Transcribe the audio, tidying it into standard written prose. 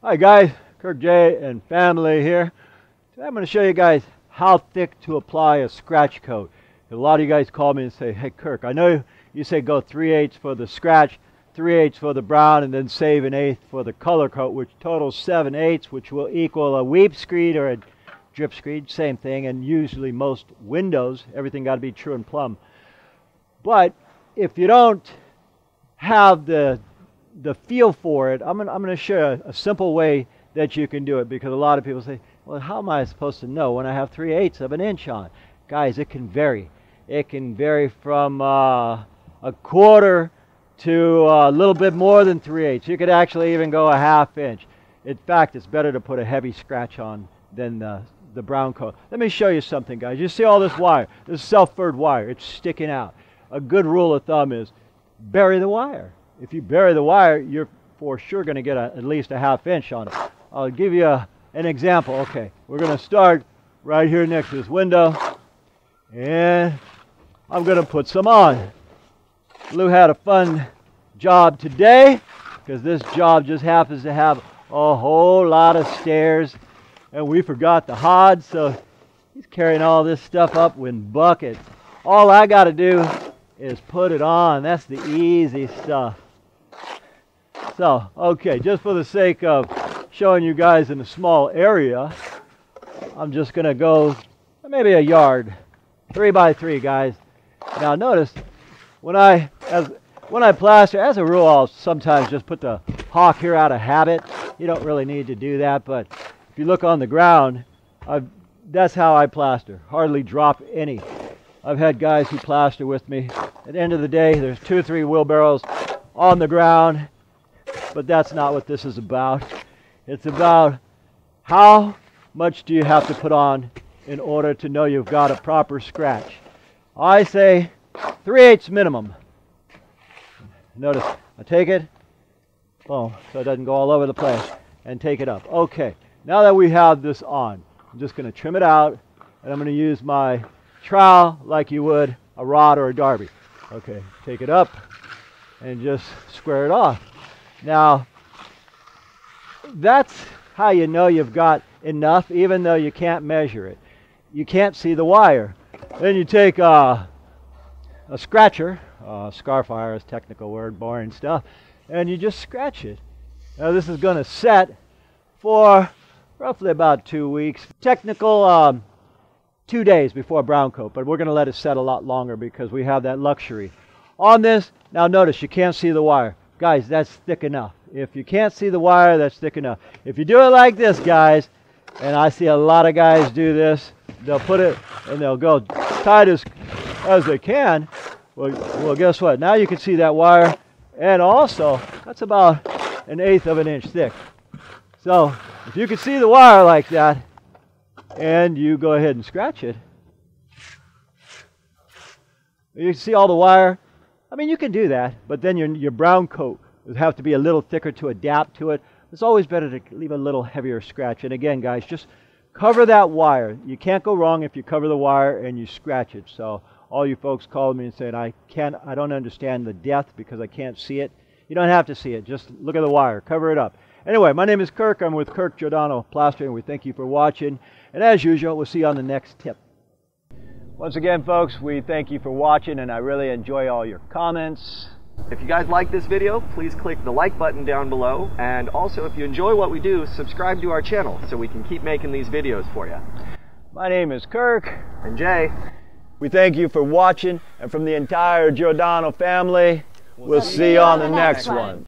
Hi guys, Kirk J and family here. Today I'm going to show you guys how thick to apply a scratch coat. A lot of you guys call me and say, hey Kirk, I know you say go 3/8 for the scratch, 3/8 for the brown, and then save 1/8 for the color coat, which totals 7/8, which will equal a weep screed or a drip screed, same thing, and usually most windows, everything got to be true and plumb. But if you don't have the feel for it, I'm going to show you a simple way that you can do it, because a lot of people say, well, how am I supposed to know when I have 3/8 of an inch on? Guys, it can vary. It can vary from a quarter to a little bit more than 3/8. You could actually even go a 1/2 inch. In fact, it's better to put a heavy scratch on than the brown coat. Let me show you something, guys. You see all this wire, this self-furred wire, it's sticking out. A good rule of thumb is bury the wire. If you bury the wire, you're for sure going to get at least a 1/2 inch on it. I'll give you an example. Okay, we're going to start right here next to this window, and I'm going to put some on. Lou had a fun job today, because this job just happens to have a whole lot of stairs, and we forgot the hod, so he's carrying all this stuff up in buckets. All I got to do is put it on. That's the easy stuff. So, okay, just for the sake of showing you guys in a small area, I'm just going to go maybe a yard, 3 by 3, guys. Now notice, when I plaster, as a rule, I'll sometimes just put the hawk here out of habit. You don't really need to do that, but if you look on the ground, that's how I plaster. Hardly drop any. I've had guys who plaster with me. At the end of the day, there's 2 or 3 wheelbarrows on the ground, but that's not what this is about. It's about how much do you have to put on in order to know you've got a proper scratch. I say 3/8 minimum. Notice, I take it, boom, so it doesn't go all over the place, and take it up. Okay, now that we have this on, I'm just going to trim it out, and I'm going to use my trowel like you would a rod or a derby. Okay, take it up and just square it off. Now, that's how you know you've got enough, even though you can't measure it. You can't see the wire. Then you take a scratcher, scarifier is a technical word, boring stuff, and you just scratch it. Now this is going to set for roughly about 2 weeks. Technical 2 days before brown coat, but we're going to let it set a lot longer because we have that luxury. On this, now notice you can't see the wire. Guys, that's thick enough. If you can't see the wire, that's thick enough. If you do it like this, guys, and I see a lot of guys do this, they'll put it and they'll go tight as they can. Well, guess what? Now you can see that wire, and also that's about 1/8 of an inch thick. So if you can see the wire like that, and you go ahead and scratch it, you can see all the wire. I mean, you can do that, but then your brown coat would have to be a little thicker to adapt to it. It's always better to leave a little heavier scratch. And again, guys, just cover that wire. You can't go wrong if you cover the wire and you scratch it. So all you folks called me and said, I don't understand the depth because I can't see it. You don't have to see it. Just look at the wire. Cover it up. Anyway, my name is Kirk. I'm with Kirk Giordano Plastering. We thank you for watching. And as usual, we'll see you on the next tip. Once again, folks, we thank you for watching, and I really enjoy all your comments. If you guys like this video, please click the like button down below. And also, if you enjoy what we do, subscribe to our channel so we can keep making these videos for you. My name is Kirk. And Jay. We thank you for watching, and from the entire Giordano family, we'll see you on the next one.